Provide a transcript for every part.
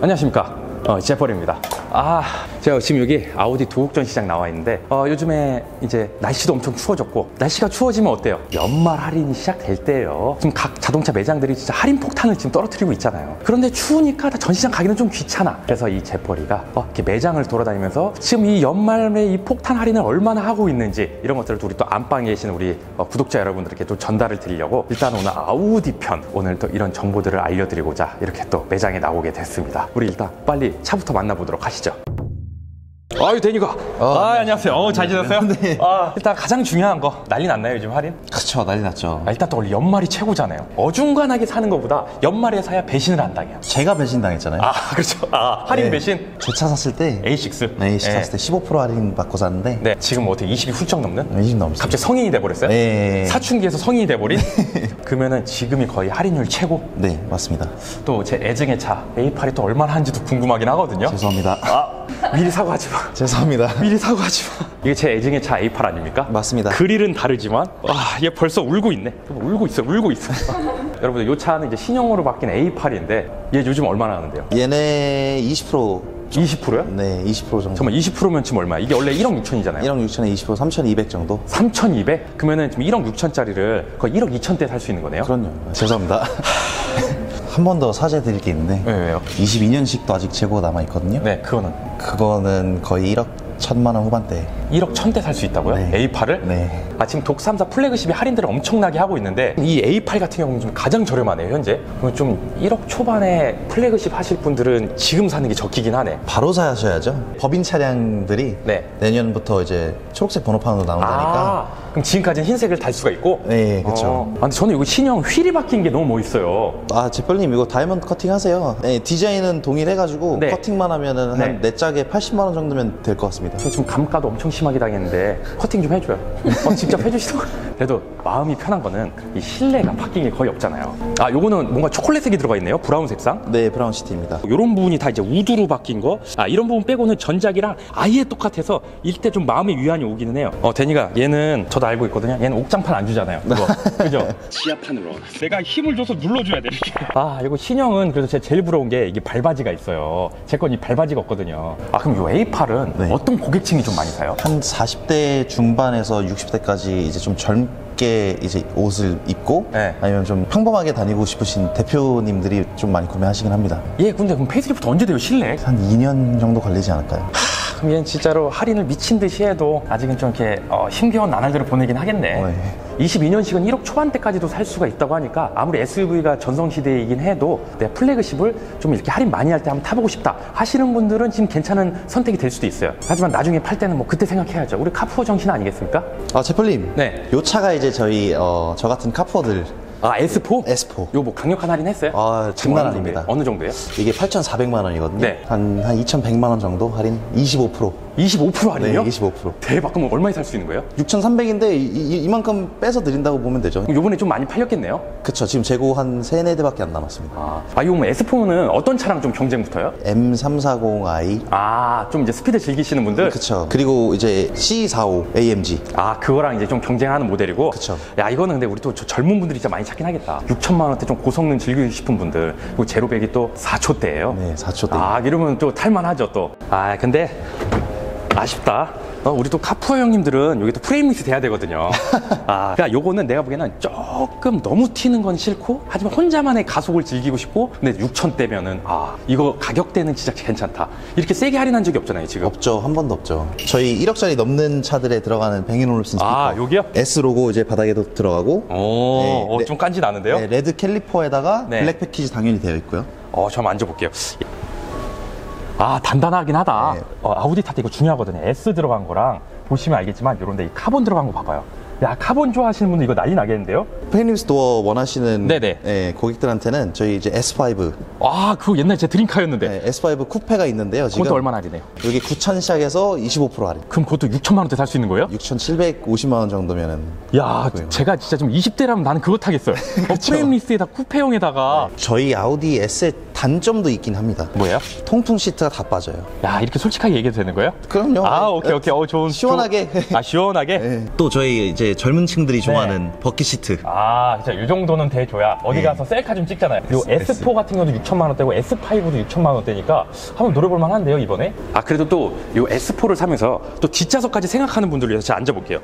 안녕하십니까. 제퍼입니다. 제가 지금 여기 아우디 도곡전 시장 나와 있는데 요즘에 이제 날씨도 엄청 추워졌고, 날씨가 추워지면 어때요? 연말 할인이 시작될 때예요. 지금 각 자동차 매장들이 진짜 할인 폭탄을 지금 떨어뜨리고 있잖아요. 그런데 추우니까 전시장 가기는 좀 귀찮아. 그래서 이 제퍼리가 이렇게 매장을 돌아다니면서 지금 이 연말에 이 폭탄 할인을 얼마나 하고 있는지, 이런 것들을 우리 또 안방에 계신 우리 구독자 여러분들께 또 전달을 드리려고 일단 오늘 아우디 편, 오늘 또 이런 정보들을 알려드리고자 이렇게 또 매장에 나오게 됐습니다. 우리 일단 빨리 차부터 만나보도록 하시죠. 아유, 데니가. 안녕하세요. 잘 지냈어요? 네. 일단 가장 중요한 거, 난리 났나요, 요즘 할인? 그쵸, 난리 났죠. 일단 또 원래 연말이 최고잖아요. 어중간하게 사는 것보다 연말에 사야 배신을 안 당해요. 제가 배신당했잖아요. 그렇죠. 할인 배신? 제 차 샀을 때 A6. A6 샀을 때 15% 할인 받고 샀는데 네, 지금 어떻게 20이 훌쩍 넘는? 20 넘었어요. 갑자기 성인이 돼버렸어요? 네. 사춘기에서 성인이 돼버린? 그러면은 지금이 거의 할인율 최고? 네, 맞습니다. 또 제 애증의 차 A8이 또 얼마나 하는지도 궁금하긴 하거든요. 죄송합니다. 미리 사과하지 마. 죄송합니다. 미리 사과하지 마. 이게 제 애증의 차 A8 아닙니까? 맞습니다. 그릴은 다르지만 얘 벌써 울고 있네. 울고 있어. 여러분들, 이 차는 이제 신형으로 바뀐 A8인데 얘 요즘 얼마나 하는데요? 얘네 20%. 20%요? 네, 20% 정도. 잠깐만, 20%면 지금 얼마야? 이게 원래 1억 6천이잖아요. 1억 6천에 20% 3,200 정도? 3,200? 그러면은 지금 1억 6천짜리를 거의 1억 2천대 살 수 있는 거네요? 그럼요. 죄송합니다. 한 번 더 사죄 드릴 게 있는데. 네, 왜요? 22년식도 아직 재고 남아있거든요. 네, 그거는 거의 1억 1,000만 원 후반대. 1억 1,000대 살 수 있다고요? 네. A8을? 네. 지금 독삼사 플래그십이 할인들을 엄청나게 하고 있는데 이 A8 같은 경우는 좀 가장 저렴하네요, 현재. 그럼 좀 1억 초반에 플래그십 하실 분들은 지금 사는 게 적기긴 하네. 바로 사셔야죠. 법인 차량들이 네. 내년부터 이제 초록색 번호판으로 나온다니까. 그럼 지금까지는 흰색을 달 수가 있고? 네, 그렇죠. 근데 저는 이거 신형 휠이 바뀐 게 너무 멋있어요. 제펄님 이거 다이아몬드 커팅 하세요. 네, 디자인은 동일해가지고 네. 커팅만 하면은 한 네. 4짝에 80만 원 정도면 될 것 같습니다. 저 지금 감가도 엄청 심하게 당했는데 커팅 좀 해줘요. 직접 해주시더라고요. 그래도 마음이 편한 거는 이 실내가 바뀐 게 거의 없잖아요. 요거는 뭔가 초콜릿색이 들어가 있네요. 브라운 색상. 네, 브라운 시티입니다. 이런 부분이 다 이제 우드로 바뀐 거. 이런 부분 빼고는 전작이랑 아예 똑같아서 일대 좀 마음의 위안이 오기는 해요. 데니가 얘는 저도 알고 있거든요. 얘는 옥장판 안 주잖아요. 그죠? 지하판으로. 내가 힘을 줘서 눌러줘야 돼, 이렇게. 이거 신형은 그래서 제가 제일 부러운 게 이게 발바지가 있어요. 제 건 이 발바지가 없거든요. 그럼 이 A8은 네. 어떤 고객층이 좀 많이 사요? 한 40대 중반에서 60대까지 이제 좀 젊게 이제 옷을 입고 네. 아니면 좀 평범하게 다니고 싶으신 대표님들이 좀 많이 구매하시긴 합니다. 근데 그럼 페이스리프트 언제 돼요, 실내? 한 2년 정도 걸리지 않을까요? 그럼 얘는 진짜로 할인을 미친 듯이 해도 아직은 좀 이렇게 힘겨운 나날들을 보내긴 하겠네. 네. 22년식은 1억 초반대까지도 살 수가 있다고 하니까 아무리 SUV가 전성시대이긴 해도 내 플래그십을 좀 이렇게 할인 많이 할 때 한번 타보고 싶다 하시는 분들은 지금 괜찮은 선택이 될 수도 있어요. 하지만 나중에 팔 때는 뭐 그때 생각해야죠. 우리 카푸어 정신 아니겠습니까? 제펄님. 네. 요 차가 이제 저희 저 같은 카푸어들 S4? S4. 요거 뭐 강력한 할인 했어요? 장난 아닙니다. 어느 정도예요? 이게 8,400만 원이거든요. 네. 한 2,100만 원 정도 할인? 25%. 25% 할인이요? 네, 25%. 대박. 그럼 얼마에 살 수 있는 거예요? 6,300인데 이만큼 빼서 드린다고 보면 되죠. 그럼 요번에 좀 많이 팔렸겠네요? 그쵸. 지금 재고 한 3-4대밖에 안 남았습니다. 이거 뭐 S4는 어떤 차랑 좀 경쟁 붙어요? M340i. 좀 이제 스피드 즐기시는 분들? 그쵸. 그리고 이제 C45 AMG. 그거랑 이제 좀 경쟁하는 모델이고. 그쵸. 이거는 근데 우리 또 젊은 분들이 진짜 많이 찾긴 하겠다. 6천만 원대 좀 고성능 즐기고 싶은 분들. 그리고 제로백이 또 4초대예요. 네, 4초대. 이러면 또 탈만하죠, 또. 근데 아쉽다. 우리 또 카푸어 형님들은 여기 또 프레임리스 돼야 되거든요. 그러니까 요거는 내가 보기에는 조금 너무 튀는 건 싫고, 하지만 혼자만의 가속을 즐기고 싶고, 근데 6,000대면은 이거 가격대는 진짜 괜찮다. 이렇게 세게 할인한 적이 없잖아요, 지금. 없죠. 한 번도 없죠. 저희 1억짜리 넘는 차들에 들어가는 뱅앤올uf슨 스피커. 여기요? S 로고 이제 바닥에도 들어가고. 네, 좀 깐지 나는데요? 네, 레드 캘리퍼에다가 네. 블랙 패키지 당연히 되어 있고요. 저 한번 만져볼게요. 단단하긴 하다. 네. 아우디 탈 때 이거 중요하거든요. S 들어간 거랑 보시면 알겠지만 요런데 이 카본 들어간 거 봐봐요. 카본 좋아하시는 분들 이거 난리 나겠는데요? 프레임리스 도어 원하시는 네네. 고객들한테는 저희 이제 S5. 그거 옛날에 제 드림카였는데. 네, S5 쿠페가 있는데요. 지금 그것도 얼마나 할인해요? 여기 9,000 시작해서 25% 할인. 그럼 그것도 6천만 원대 살 수 있는 거예요? 6,750만 원 정도면은. 제가 진짜 좀 20대라면 나는 그거 타겠어요. 프레임리스에다 쿠페형에다가. 저희 아우디 S의 단점도 있긴 합니다. 뭐예요? 통풍 시트가 다 빠져요. 이렇게 솔직하게 얘기해도 되는 거예요? 그럼요. 오케이. 좋은. 시원하게. 시원하게? 네. 또 저희 이제 젊은 층들이 좋아하는 버킷 시트. 아, 진짜 이 정도는 돼줘야 어디 가서 셀카 좀 찍잖아요. 그리고 S4 같은 경우도 6천만 원대고 S5도 6천만 원대니까 한번 노려볼 만한데요, 이번에? 아, 그래도 또 이 S4를 사면서 또 뒷좌석까지 생각하는 분들을 위해서 제가 앉아볼게요.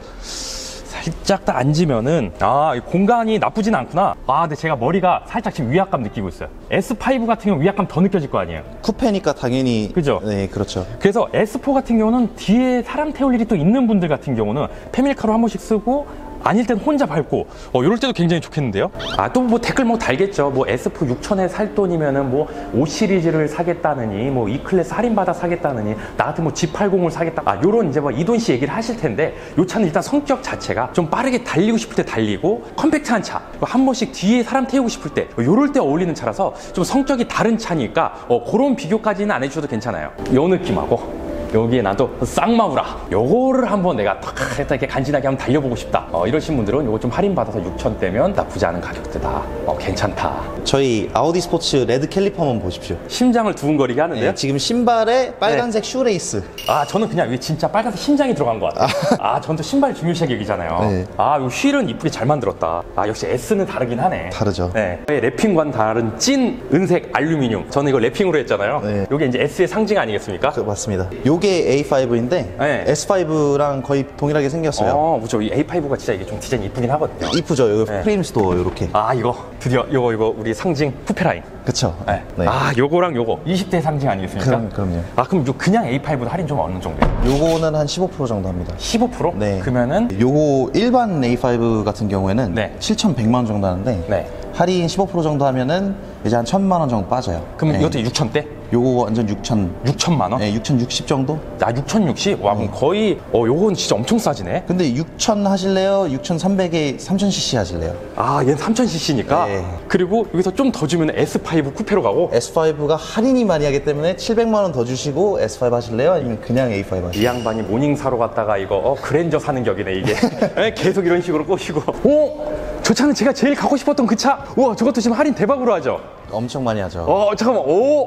살짝 딱 앉으면은 이 공간이 나쁘진 않구나. 근데 제가 머리가 살짝 지금 위압감 느끼고 있어요. S5 같은 경우 위압감 더 느껴질 거 아니에요. 쿠페니까 당연히. 그죠? 네, 그렇죠. 그래서 S4 같은 경우는 뒤에 사람 태울 일이 또 있는 분들 같은 경우는 패밀리카로 한 번씩 쓰고 아닐 땐 혼자 밟고 이럴 때도 굉장히 좋겠는데요. 또 뭐 댓글 뭐 달겠죠. 뭐 S4 6천에 살 돈이면은 뭐 5 시리즈를 사겠다느니 뭐 E클래스 할인받아 사겠다느니 나 같은 뭐 G80을 사겠다. 요런 이제 뭐 이돈씨 얘기를 하실 텐데 요 차는 일단 성격 자체가 좀 빠르게 달리고 싶을 때 달리고 컴팩트한 차, 한 번씩 뒤에 사람 태우고 싶을 때 요럴 때 어울리는 차라서 좀 성격이 다른 차니까 그런 비교까지는 안 해주셔도 괜찮아요. 요 느낌하고 여기에 나도 쌍마우라 요거를 한번 내가 탁 이렇게 간지나게 한번 달려보고 싶다 이러신 분들은 요거 좀 할인받아서 6천대면 나쁘지 않은 가격대다. 괜찮다. 저희 아우디 스포츠 레드 캘리퍼 한번 보십시오. 심장을 두근거리게 하는데요. 네, 지금 신발에 빨간색 슈레이스. 저는 그냥 여기 진짜 빨간색 심장이 들어간 것 같아요. 저는 또 신발 중요시 여기잖아요. 네. 요 휠은 이쁘게 잘 만들었다. 역시 S는 다르긴 하네. 다르죠. 네. 랩핑과는 다른 찐 은색 알루미늄. 저는 이거 랩핑으로 했잖아요. 네. 요게 이제 S의 상징 아니겠습니까? 맞습니다. 요게 A5인데 네. S5랑 거의 동일하게 생겼어요. 그렇죠. 이 A5가 진짜 이게 좀 디자인이 이쁘긴 하거든요. 이쁘죠. 여기 프레임스도 이렇게. 이거 드디어 이거 우리 상징 쿠페라인. 그쵸. 네. 네. 요거랑 요거 20대 상징 아니겠습니까? 그럼요. 그럼 그냥 A5도 할인 좀 어느 정도예요? 요거는 한 15% 정도 합니다. 15%? 네. 그러면은 요거 일반 A5 같은 경우에는 네. 7,100만 원 정도 하는데 네. 할인 15% 정도 하면은 이제 한 1,000만 원 정도 빠져요. 그럼 네. 이것도 6천대? 요거 완전 6천만 원? 네, 6,060 정도? 6,060? 와, 그럼 거의 요건 진짜 엄청 싸지네. 근데 6,000 하실래요? 6,300에 3,000cc 하실래요? 얘는 3,000cc니까. 네. 그리고 여기서 좀 더 주면 S5 쿠페로 가고. S5가 할인이 많이 하기 때문에 700만 원 더 주시고 S5 하실래요? 아니면 그냥 A5 하실래요? 이 양반이 모닝 사러 갔다가 이거 그랜저 사는 격이네 이게. 계속 이런 식으로 꼬시고. 저 차는 제가 제일 갖고 싶었던 그 차. 우와, 저것도 지금 할인 대박으로 하죠. 엄청 많이 하죠. 잠깐만.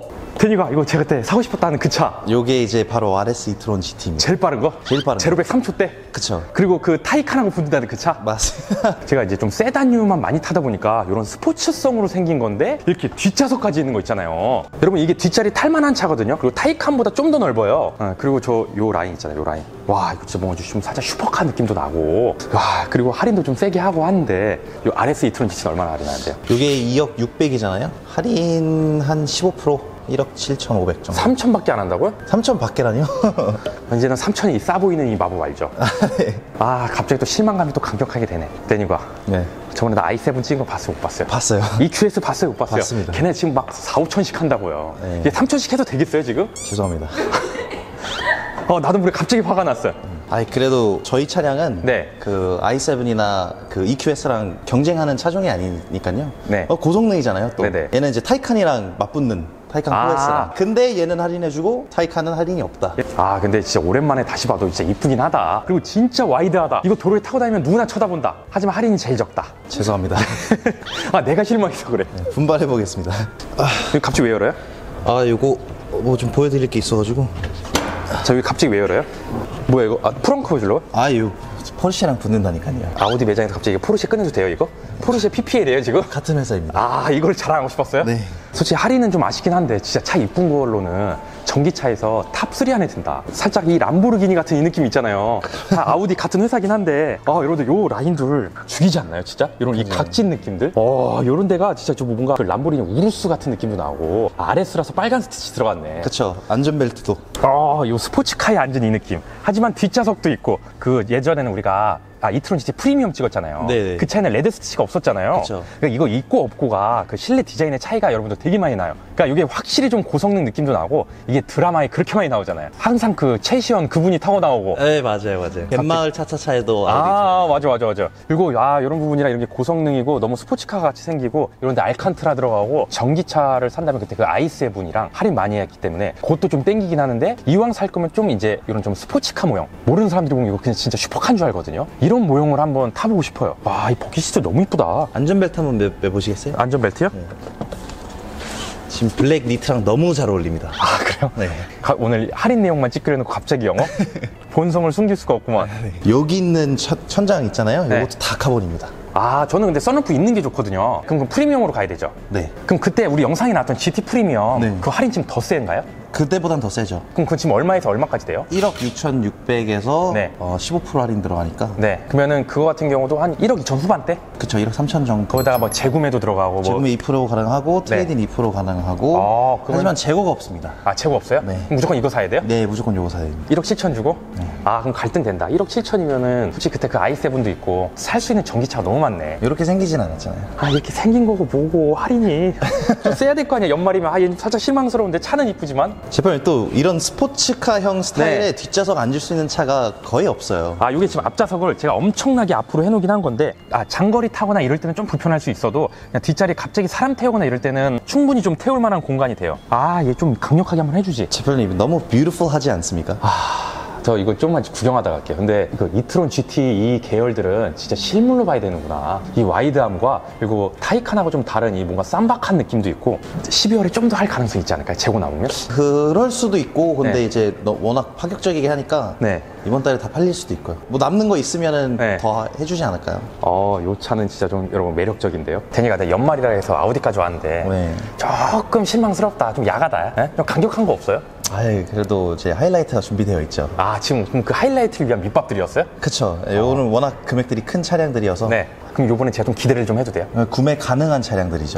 데니가 이거 제가 그때 사고 싶었다는 그 차. 요게 이제 바로 RS 이트론 GT입니다. 제일 빠른 거? 제일 빠른 제로백 3초대? 그쵸. 그리고 그 타이칸하고 붙는다는 그 차? 맞습니다. 제가 이제 좀 세단류만 많이 타다 보니까 이런 스포츠성으로 생긴 건데 이렇게 뒷좌석까지 있는 거 있잖아요. 여러분 이게 뒷자리 탈만한 차거든요. 그리고 타이칸보다 좀 더 넓어요. 그리고 요 라인 있잖아요. 요 라인. 와, 이거 진짜 뭔가 좀 살짝 슈퍼카 느낌도 나고. 와, 그리고 할인도 좀 세게 하고 하는데 요 RS 이트론 GT는 얼마나 할인하는데요? 요게 2억 600이잖아요. 할인 한 15%. 1억 7,500 정도. 3천밖에 안 한다고요? 3천 밖에라니요? 이제는 3천이 싸 보이는 이 마법 알죠? 네. 갑자기 또 실망감이 또 강력하게 되네. 데니가. 네. 저번에 나 i7 찍은 거 봤어요? 못 봤어요? 봤어요. EQS 봤어요? 못 봤어요? 봤습니다. 걔네 지금 막 4, 5천씩 한다고요. 네. 이게 3천씩 해도 되겠어요 지금? 죄송합니다. 나도 모르게 갑자기 화가 났어요. 그래도 저희 차량은 네. 그 i7이나 그 EQS랑 경쟁하는 차종이 아니니까요. 네. 고성능이잖아요. 또 네네. 얘는 이제 타이칸이랑 맞붙는 타이칸 플러스랑. 근데 얘는 할인해주고 타이칸은 할인이 없다. 근데 진짜 오랜만에 다시 봐도 진짜 이쁘긴 하다. 그리고 진짜 와이드하다. 이거 도로에 타고 다니면 누구나 쳐다본다. 하지만 할인이 제일 적다. 죄송합니다. 내가 실망해서 그래. 네, 분발해 보겠습니다. 이거 갑자기 왜 열어요? 요거 뭐 좀 보여드릴 게 있어가지고. 여기 갑자기 왜 열어요? 뭐야 이거? 프렁크 줄로? 요 포르쉐랑 붙는다니까요. 아우디 매장에서 갑자기 포르쉐 꺼내도 돼요 이거? 포르쉐 PPL이에요 지금? 같은 회사입니다. 이걸 자랑하고 싶었어요? 네. 솔직히 할인은 좀 아쉽긴 한데 진짜 차 이쁜 걸로는 전기차에서 탑3 안에 든다. 살짝 이 람보르기니 같은 이 느낌 있잖아요. 다 아우디 같은 회사긴 한데 여러분들 요 라인들 죽이지 않나요 진짜? 이런 이 각진 느낌들? 요런 데가 진짜 좀 뭔가 그 람보르기니 우루스 같은 느낌도 나고 RS라서 빨간 스티치 들어갔네. 그쵸. 안전벨트도. 요 스포츠카에 앉은 이 느낌. 하지만 뒷좌석도 있고 그 예전에는 우리가 이트론 GT 프리미엄 찍었잖아요. 네네. 그 차에는 레드 스티치가 없었잖아요. 그쵸. 그러니까 이거 있고 없고가 그 실내 디자인의 차이가 여러분들 되게 많이 나요. 그러니까 이게 확실히 좀 고성능 느낌도 나고 이게 드라마에 그렇게 많이 나오잖아요. 항상 그 최시원 그분이 타고 나오고. 네, 맞아요. 갯마을 차차차에도 맞아. 그리고 이런 부분이랑 이런 게 고성능이고 너무 스포츠카 같이 생기고 이런데 알칸트라 들어가고 전기차를 산다면 그때 그 i7이랑 할인 많이 했기 때문에 그것도 좀 땡기긴 하는데 이왕 살 거면 좀 이제 이런 좀 스포츠카 모형 모르는 사람들이 보면 이거 그냥 진짜 슈퍼카인 줄 알거든요. 이런 모형을 한번 타보고 싶어요. 이 버킷 시트 너무 이쁘다. 안전벨트 한번 매보시겠어요? 안전벨트요? 네. 지금 블랙 니트랑 너무 잘 어울립니다. 그래요? 네. 오늘 할인 내용만 찍으려놓고 갑자기 영어? 본성을 숨길 수가 없구만. 여기 있는 천장 있잖아요. 네. 이것도 다 카본입니다. 아, 저는 근데 썬루프 있는 게 좋거든요. 그럼 프리미엄으로 가야 되죠? 네. 그럼 그때 우리 영상에 나왔던 GT 프리미엄 네. 그 할인 지금 더 센가요? 그때보단 더 세죠. 그럼 그 지금 얼마에서 얼마까지 돼요? 1억 6,600에서 네. 15% 할인 들어가니까. 네. 그러면은 그거 같은 경우도 한 1억 2천 후반대? 그쵸, 1억 3천 정도. 거기다가 뭐 재구매도 들어가고 뭐. 재구매 2% 가능하고 트레이딩 2% 가능하고. 아, 그러면- 하지만 재고가 없습니다. 아, 재고 없어요? 네. 그럼 무조건 이거 사야 돼요? 네, 무조건 요거 사야 됩니다. 1억 7천 주고? 아, 그럼 갈등 된다. 1억 7천이면은 솔직히 그때 그 i7도 있고 살 수 있는 전기차가 너무 많네. 이렇게 생기진 않았잖아요. 아, 이렇게 생긴 거고 뭐고 할인이 좀 세야 될 거 아니야. 연말이면. 아, 얘는 살짝 실망스러운데 차는 이쁘지만. 제품이 또 이런 스포츠카형 스타일의 네. 뒷좌석 앉을 수 있는 차가 거의 없어요. 아, 이게 지금 앞좌석을 제가 엄청나게 앞으로 해놓긴 한 건데, 아, 장거리 타거나 이럴 때는 좀 불편할 수 있어도 그냥 뒷자리 갑자기 사람 태우거나 이럴 때는 충분히 좀 태울 만한 공간이 돼요. 아, 얘 좀 강력하게 한번 해주지. 제품님 너무 뷰티풀하지 않습니까? 저 이거 좀만 구경하다 갈게요. 근데 그 이트론 GT 이 계열들은 진짜 실물로 봐야 되는구나. 이 와이드함과 그리고 타이칸하고 좀 다른 이 뭔가 쌈박한 느낌도 있고 12월에 좀 더 할 가능성이 있지 않을까요? 재고 나오면? 그럴 수도 있고 근데 네. 이제 워낙 파격적이게 하니까 네. 이번 달에 다 팔릴 수도 있고요. 뭐 남는 거 있으면은 네. 더 해주지 않을까요? 요 차는 진짜 좀 여러분 매력적인데요. 데니가 내 연말이라 해서 아우디까지 왔는데 네. 조금 실망스럽다. 좀 야하다. 네? 좀 강력한 거 없어요? 아이, 그래도 제 하이라이트가 준비되어 있죠. 아, 지금 그럼 그 하이라이트를 위한 밑밥들이었어요? 그쵸. 요거는 워낙 금액들이 큰 차량들이어서 네. 그럼 요번에 제가 좀 기대를 좀 해도 돼요? 구매 가능한 차량들이죠.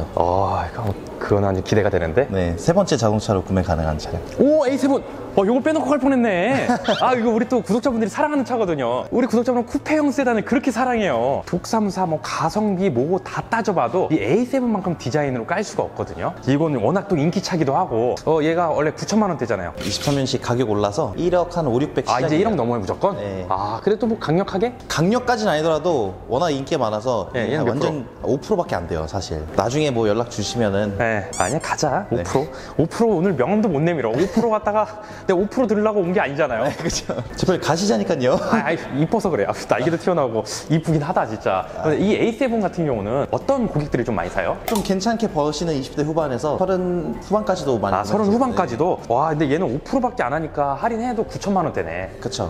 그거는 아주 기대가 되는데. 네, 세 번째 자동차로 구매 가능한 차량. 오, A7! 요거 빼놓고 갈 뻔했네. 아, 이거 우리 또 구독자분들이 사랑하는 차거든요. 우리 구독자분은 쿠페형 세단을 그렇게 사랑해요. 독삼사, 뭐 가성비, 뭐고 다 따져봐도 이 A7만큼 디자인으로 깔 수가 없거든요. 이거는 워낙 또 인기차기도 하고, 얘가 원래 9천만 원대잖아요. 23년식 가격 올라서 1억 한 5, 600 아, 시작이에요. 이제 1억 넘어요, 무조건? 네. 아, 그래도 뭐 강력하게? 강력까지는 아니더라도 워낙 인기가 많아서 네, 얘는 몇 완전 5%밖에 안 돼요, 사실. 나중에 뭐 연락 주시면은 네, 아니야, 가자. 5%. 네. 5% 오늘 명함도 못 내밀어. 5% 갖다가 내가 5% 들으려고 온 게 아니잖아요. 그렇죠. 제발 가시자니까요. 이뻐서 그래요. 날개도 튀어나오고 이쁘긴 하다, 진짜. 근데 이 A7 같은 경우는 어떤 고객들이 좀 많이 사요? 좀 괜찮게 버시는 20대 후반에서 30 후반까지도 많이. 아, 30 후반까지도? 와, 근데 얘는 5%밖에 안 하니까 할인해도 9천만 원대네. 그쵸.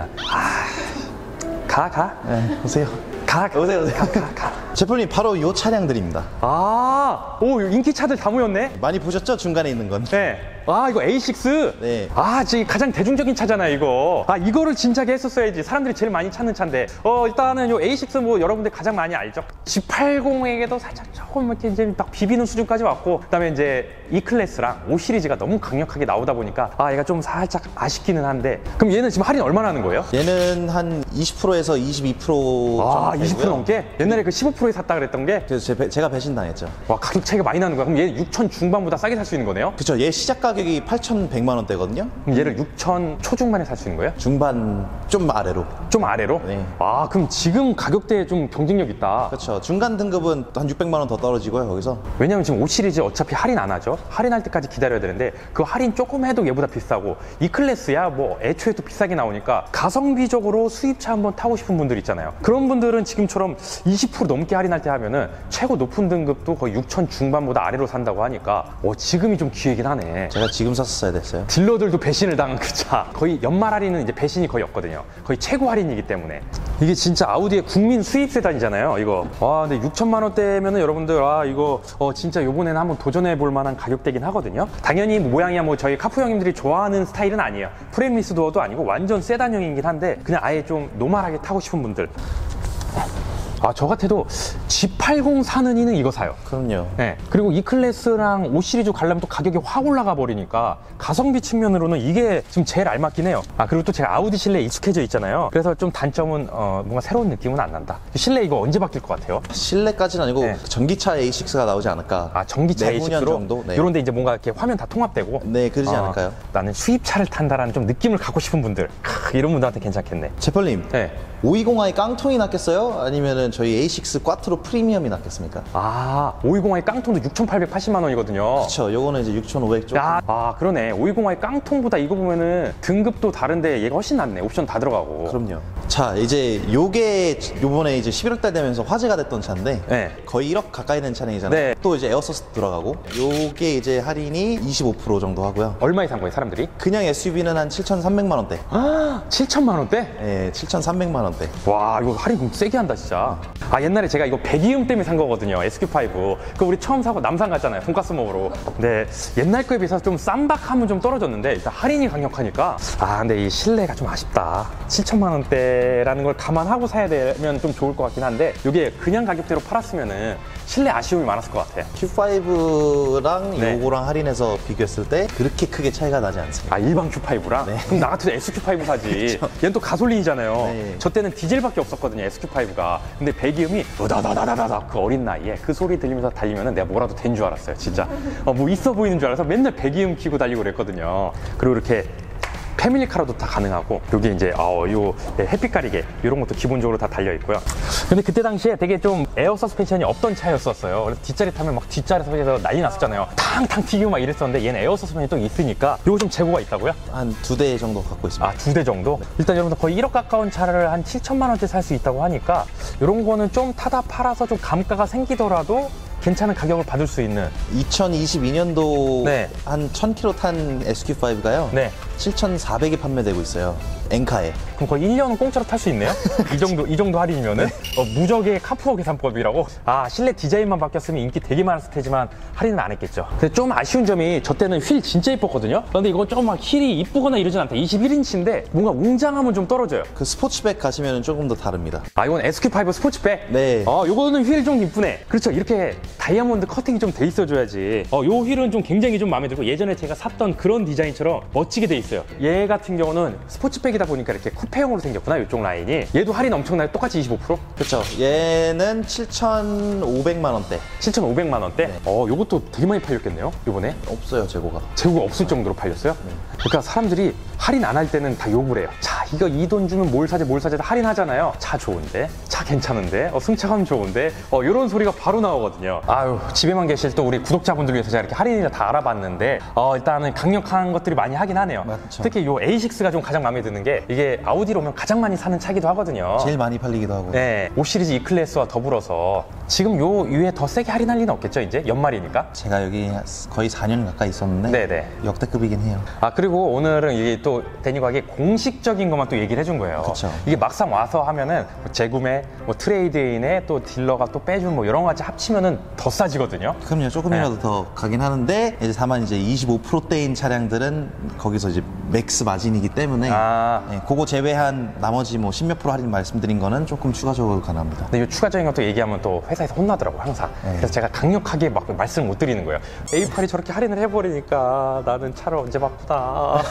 가. 네, 오세요. 오세요. 가. 제품님 바로 이 차량들입니다. 오, 인기 차들 다 모였네? 많이 보셨죠? 중간에 있는 건. 네. 이거 A6. 네. 지금 가장 대중적인 차잖아요, 이거. 이거를 진작에 했었어야지. 사람들이 제일 많이 찾는 차인데. 일단은 요 A6 뭐 여러분들 가장 많이 알죠? G80에게도 살짝 조금 이렇게 이제 딱 비비는 수준까지 왔고, 그다음에 이제 E 클래스랑 5 시리즈가 너무 강력하게 나오다 보니까 얘가 좀 살짝 아쉽기는 한데. 그럼 얘는 지금 할인 얼마나 하는 거예요? 얘는 한 20%에서 22% 정도 20% 되고요. 넘게? 옛날에 그 15%에 샀다 그랬던 게? 그래서 제가 배신당했죠. 와, 가격 차이가 많이 나는 거야. 그럼 얘는 6천 중반보다 싸게 살 수 있는 거네요? 그쵸. 얘 시작 가격이 8,100만 원대거든요. 그럼 얘를 6천 초중반에 살 수 있는 거예요? 중반 좀 아래로. 좀 아래로? 네. 그럼 지금 가격대에 좀 경쟁력 있다. 그렇죠. 중간 등급은 한 600만 원 더 떨어지고요, 거기서. 왜냐면 지금 5 시리즈 어차피 할인 안 하죠. 할인할 때까지 기다려야 되는데 그 할인 조금 해도 얘보다 비싸고 E 클래스야 뭐 애초에 또 비싸게 나오니까 가성비적으로 수입차 한번 타고 싶은 분들 있잖아요. 그런 분들은 지금처럼 20% 넘게 할인할 때 하면은 최고 높은 등급도 거의 6천 중반보다 아래로 산다고 하니까 지금이 좀 기회긴 하네. 제가 지금 샀었어야 됐어요. 딜러들도 배신을 당한 그 차. 거의 연말 할인은 이제 배신이 거의 없거든요. 거의 최고 할인이기 때문에. 이게 진짜 아우디의 국민 수입 세단이잖아요, 이거. 근데 6천만 원대면은 여러분들, 이거 진짜 요번에는 한번 도전해 볼 만한 가격대긴 하거든요. 당연히 모양이야 뭐 저희 카푸 형님들이 좋아하는 스타일은 아니에요. 프레임리스 도어도 아니고 완전 세단형이긴 한데 그냥 아예 좀 노멀하게 타고 싶은 분들. 저 같아도 G80 사는 이는 이거 사요. 그럼요. 네. 그리고 E 클래스랑 5 시리즈 가려면 또 가격이 확 올라가 버리니까 가성비 측면으로는 이게 지금 제일 알맞긴 해요. 그리고 또 제가 아우디 실내에 익숙해져 있잖아요. 그래서 좀 단점은 뭔가 새로운 느낌은 안 난다. 실내 이거 언제 바뀔 것 같아요? 실내까지는 아니고 네. 전기차 A6가 나오지 않을까. 전기차 내후년 A6로? 정도? 네. 이런데 이제 뭔가 이렇게 화면 다 통합되고. 네, 그러지 않을까요? 나는 수입차를 탄다라는 좀 느낌을 갖고 싶은 분들, 이런 분들한테 괜찮겠네. 제펄님, 네. 520i 깡통이 낫겠어요? 아니면은 저희 A6 꽈트로 프리미엄이 낫겠습니까? 520i 깡통도 6,880만 원이거든요. 그렇죠. 요거는 이제 6,500 조금. 그러네. 520i 깡통보다 이거 보면은 등급도 다른데 얘가 훨씬 낫네. 옵션 다 들어가고. 그럼요. 자, 이제 요게 요번에 이제 11월 달 되면서 화제가 됐던 차인데 네. 거의 1억 가까이 된 차량이잖아요. 네. 또 이제 에어서스 들어가고 요게 이제 할인이 25% 정도 하고요. 얼마에 산 거예요, 사람들이? 그냥 SUV는 한 7,300만 원대. 아, 7천만 원대? 예, 7,300만 원대. 와, 이거 할인 그럼 세게 한다, 진짜. 아, 옛날에 제가 이거 배기음 때문에 산 거거든요, SQ5. 그 우리 처음 사고 남산 갔잖아요, 돈가스 먹으러. 근데 옛날 거에 비해서 좀 쌈박함은 좀 떨어졌는데 일단 할인이 강력하니까 아, 근데 이 실내가 좀 아쉽다. 7천만 원대라는 걸 감안하고 사야 되면 좀 좋을 것 같긴 한데 이게 그냥 가격대로 팔았으면은 실내 아쉬움이 많았을 것 같아. Q5랑 네. 요거랑 할인해서 비교했을 때 그렇게 크게 차이가 나지 않습니다. 아, 일반 Q5랑? 네. 그럼 나 같아도 SQ5 사지. 얘는 또 가솔린이잖아요. 네. 저 때는 디젤밖에 없었거든요, SQ5가. 근데 배기음이 으다다다다다다 그 어린 나이에 그 소리 들리면서 달리면은 내가 뭐라도 된 줄 알았어요, 진짜. 뭐 있어 보이는 줄 알아서 맨날 배기음 키고 달리고 그랬거든요. 그리고 이렇게 패밀리카로도 다 가능하고 여기 이제 요 햇빛 가리개 이런 것도 기본적으로 다 달려 있고요. 근데 그때 당시에 되게 좀 에어 서스펜션이 없던 차였었어요. 그래서 뒷자리 타면 막 뒷자리에서 난리 났었잖아요. 탕탕 튀기고 막 이랬었는데 얘는 에어 서스펜션이 또 있으니까 요거 좀 재고가 있다고요? 한 2대 정도 갖고 있습니다. 아, 2대 정도? 네. 일단 여러분들 거의 1억 가까운 차를 한 7천만 원대 살 수 있다고 하니까 이런 거는 좀 타다 팔아서 좀 감가가 생기더라도 괜찮은 가격을 받을 수 있는 2022년도 네. 한 1000km 탄 SQ5가요. 네. 7,400에 판매되고 있어요. 엔카에. 그럼 거의 1년은 공짜로 탈 수 있네요? 이 정도 할인이면은? 무적의 카푸어 계산법이라고? 아, 실내 디자인만 바뀌었으면 인기 되게 많았을 테지만 할인은 안 했겠죠. 근데 좀 아쉬운 점이 저 때는 휠 진짜 이뻤거든요? 근데 이건 좀 막 휠이 이쁘거나 이러진 않다. 21인치인데 뭔가 웅장함은 좀 떨어져요. 그 스포츠백 가시면 조금 더 다릅니다. 아, 이건 SQ5 스포츠백? 네. 요거는 휠 좀 이쁘네. 그렇죠. 이렇게 다이아몬드 커팅이 좀 돼 있어줘야지. 요 휠은 좀 굉장히 좀 마음에 들고 예전에 제가 샀던 그런 디자인처럼 멋지게 돼 있어요. 얘 같은 경우는 스포츠백이다 보니까 이렇게 쿠페형으로 생겼구나, 이쪽 라인이. 얘도 할인 엄청나요? 똑같이 25%? 그렇죠. 얘는 7,500만 원대. 7,500만 원대? 네. 요것도 되게 많이 팔렸겠네요, 이번에? 없어요, 재고가. 재고가 없을 정도로 팔렸어요? 그러니까 사람들이 할인 안 할 때는 다 욕을 해요. 자, 이거 이 돈 주면 뭘 사지 다 할인하잖아요. 차 좋은데, 차 괜찮은데, 승차감 좋은데, 이런 소리가 바로 나오거든요. 아유, 집에만 계실 또 우리 구독자분들 위해서 제가 이렇게 할인을 다 알아봤는데, 일단은 강력한 것들이 많이 하긴 하네요. 맞죠. 특히 요 A6가 좀 가장 마음에 드는 게 이게 아우디로 오면 가장 많이 사는 차기도 하거든요. 제일 많이 팔리기도 하고. 네, 5 시리즈 E클래스와 더불어서 지금 요 위에 더 세게 할인할 리는 없겠죠, 이제? 연말이니까? 제가 여기 거의 4년 가까이 있었는데 네네. 역대급이긴 해요. 그리고 오늘은 이게 또 데니과학이 공식적인 것만 또 얘기를 해준 거예요. 그쵸. 이게 막상 와서 하면은 재구매, 트레이드인에 또 딜러가 또 빼준 뭐 이런 거 같이 합치면은 더 싸지거든요. 그럼요. 조금이라도 더 가긴 하는데 이제 다만 이제 25%대인 차량들은 거기서 이제 맥스 마진이기 때문에 네, 그거 제외한 나머지 뭐 10몇 프로 할인 말씀드린 거는 조금 추가적으로 가능합니다. 근데 이 추가적인 것도 얘기하면 또 회사에서 혼나더라고, 항상. 네. 그래서 제가 강력하게 막 말씀을 못 드리는 거예요. A8이 저렇게 할인을 해버리니까 나는 차를 언제 바꾸다.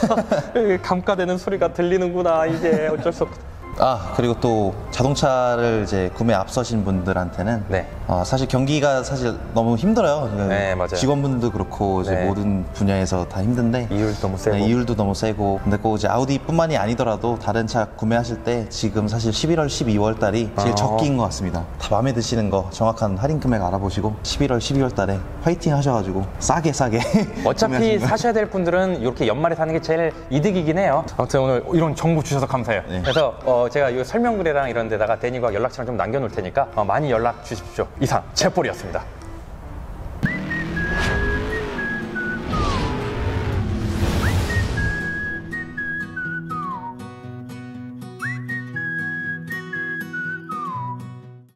감가되는 소리가 들리는구나, 이게 어쩔 수 없다. 그리고 또 자동차를 이제 구매 앞서신 분들한테는 네. 사실 경기가 사실 너무 힘들어요. 네, 맞아요. 직원분도 그렇고 이제 네. 모든 분야에서 다 힘든데 이율도 너무 세고. 네, 이율도 너무 세고. 근데 꼭 이제 아우디뿐만이 아니더라도 다른 차 구매하실 때 지금 사실 11월, 12월 달이 제일 적기인 것 같습니다. 다 마음에 드시는 거 정확한 할인 금액 알아보시고 11월, 12월 달에 화이팅 하셔가지고 싸게 어차피 구매하시면. 사셔야 될 분들은 이렇게 연말에 사는 게 제일 이득이긴 해요. 아무튼 오늘 이런 정보 주셔서 감사해요. 네. 그래서 제가 이 설명글이랑 이런 데다가 데니과학 연락처랑 좀 남겨놓을 테니까 많이 연락 주십시오. 이상 제폴이었습니다.